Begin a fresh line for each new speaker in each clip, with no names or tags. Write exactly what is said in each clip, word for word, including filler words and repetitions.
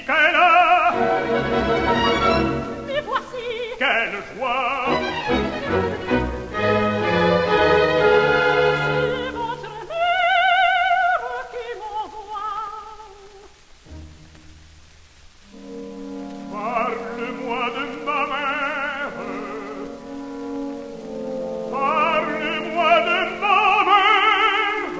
qu'elle a.
Les voici.
Quelle joie.
C'est votre mère qui m'envoie.
Parle-moi de ma mère. Parle-moi de ma mère.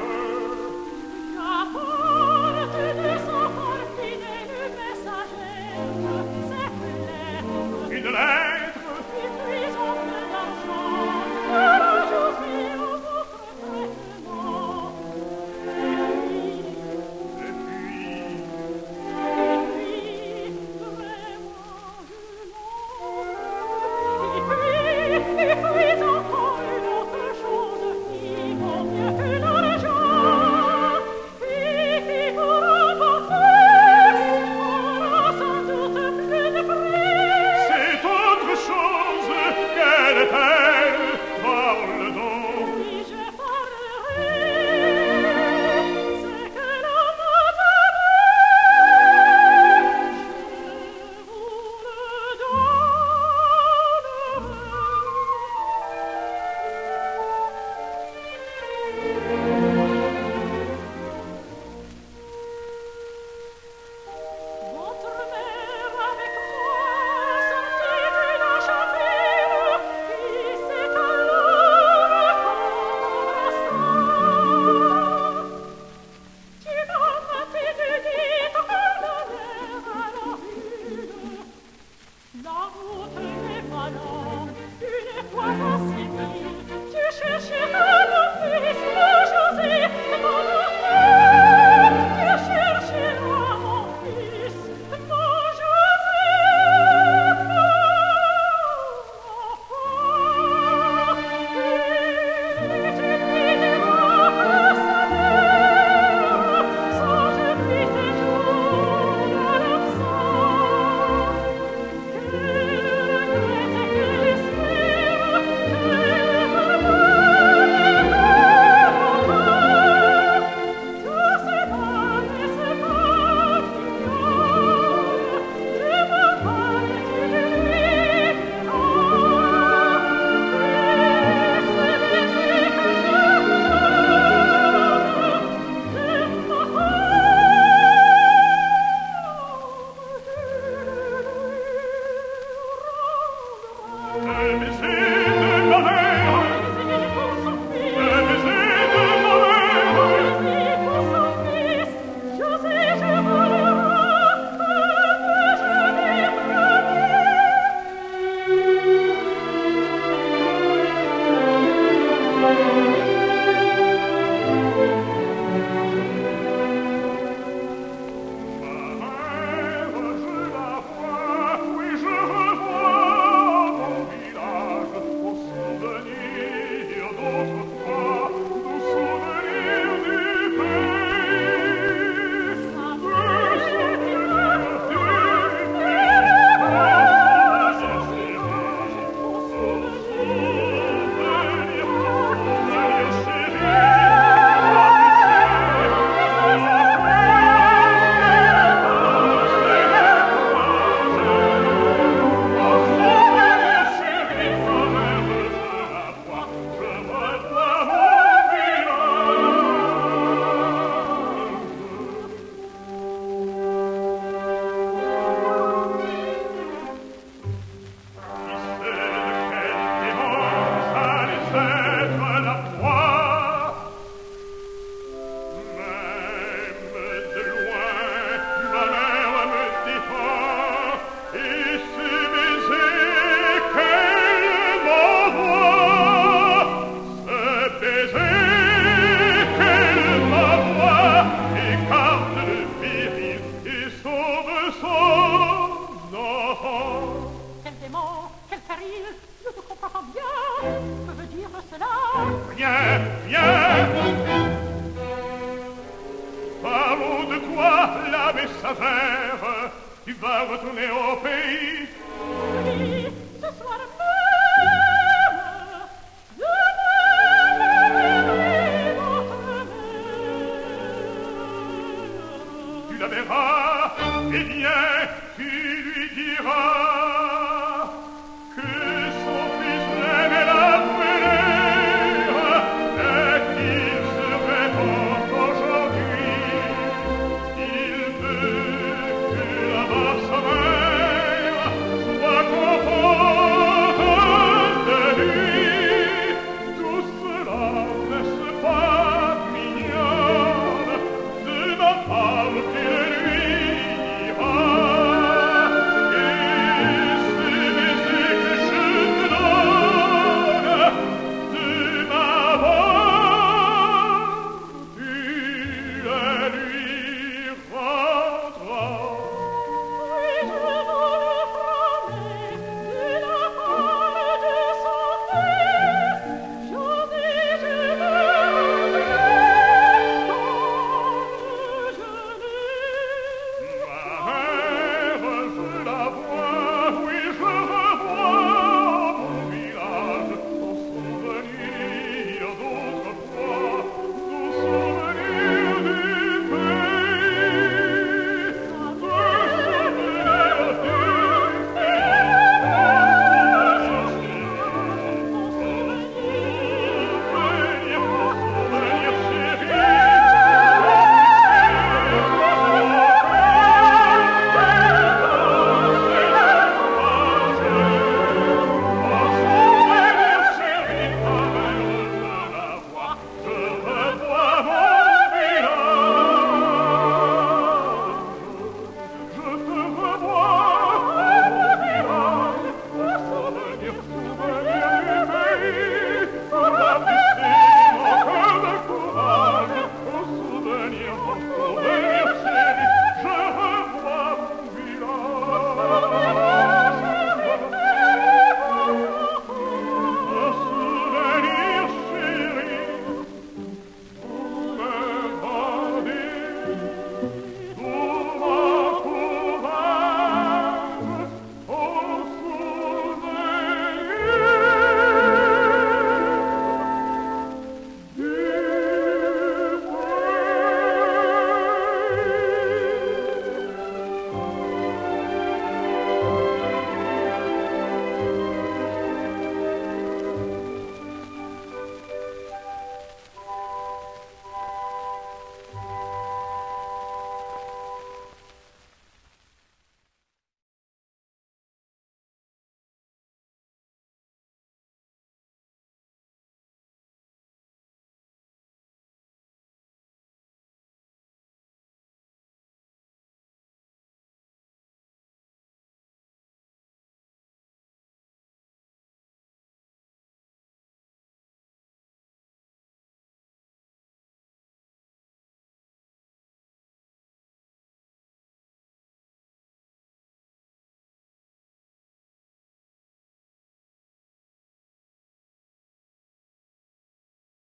J'apporte de son corps fidèle messagère cette lettre.
Une lettre.
Une prison de l'argent pour ajouter à votre traitement. Et puis,
Et puis,
et puis, vraiment, je l'en. Et puis, et puis encore une autre chose qui vaut mieux que l'argent. Et qui pour emporter aura sans doute plus de prix.
c'est autre chose. Quelle est-elle? Parle donc.
Oui, je parlerai. C'est que l'homme m'attendait. Je vous le donnerai. Votre mère avec moi sortit de la chapelle qui s'est alors embrassant. Tu m'as maté du dit comme la mer à la vue. La route n'est pas longue, une fois assez mis, tu cherchais à mon fils, mon José, mon enfant. Tu cherchais à mon fils, mon José, mon enfant. Et tu lui diras à sa mère, sans je puis tes jours à l'absent.
Le baiser de ma mère. Le baiser de ma mère.
José, je vous le rends, comme je l'ai
Ma mère, je la vois, oui, je revois mon village, au souvenir d'autrefois, au souvenir du pays.
Sa
De
mère,
souvenir du Viens, viens. Parlons de toi, la messagère. Tu vas retourner au pays.
Oui, ce soir même, demain, votre mère.
Tu la verras, eh bien, tu lui diras que son fils l'aimait la première et qu'il serait mort aujourd'hui. Il veut que là-bas sa mère soit contente de lui. Tout cela n'est-ce pas mignonne de ma part tu le lui diras. Et ce baiser que je te donne de ma part tu le lui rendras.
Oui, je vous le promets, de la part de son fils, j'en ai, je me rendrai comme je l'ai.
Ma mère, je la vois, oui, je revois mon village, au souvenir d'autrefois, au souvenir du pays, au souvenir du souvenir